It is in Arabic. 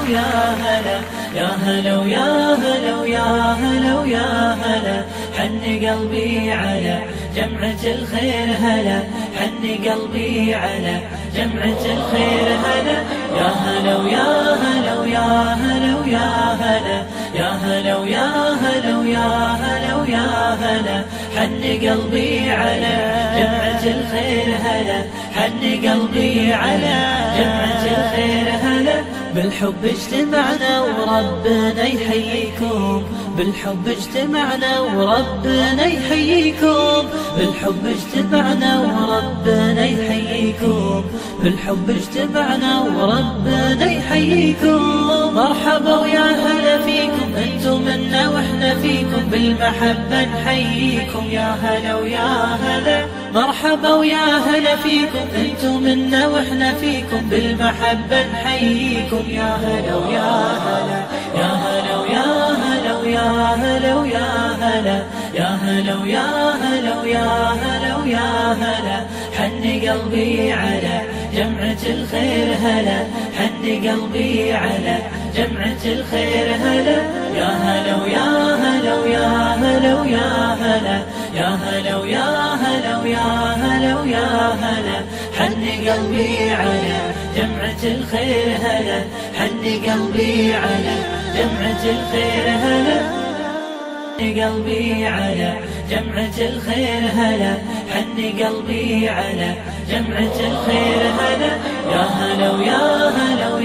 ويا هلا، يا هلا ويا هلا ويا هلا ويا هلا، حن قلبي على جمعة الخير هلا، حن قلبي على جمعة الخير هلا، يا هلا ويا هلا ويا هلا ويا هلا، يا هلا ويا هلا ويا هلا ويا هلا، حن قلبي على جمعة الخير هلا، حن قلبي على جمعة الخير هلا. بالحب اجتمعنا وربنا يحييكم، بالحب اجتمعنا وربنا يحييكم، بالحب اجتمعنا وربنا يحييكم، بالحب اجتمعنا وربنا يحييكم. مرحبا ويا هلا فيكم، انتم منا واحنا فيكم، بالمحبة نحييكم يا هلا ويا هلا. مرحبا ويا هلا فيكم، انتم منا واحنا فيكم، بالمحبة نحييكم يا هلا ويا هلا، يا هلا ويا هلا ويا هلا ويا هلا، يا هلا ويا هلا ويا هلا ويا هلا، حن قلبي على جمعة الخير هلا، حن قلبي على جمعة الخير هلا، يا هلا ويا هلا ويا هلا ويا هلا، يا هلا ويا هلا ويا هلا ويا هلا، حن قلبي على جمعة الخير هلا، حن قلبي على جمعة الخير هلا، قلبي على جمعة الخير هلا، حن قلبي على جمعة الخير هلا، يا هلا ويا هلا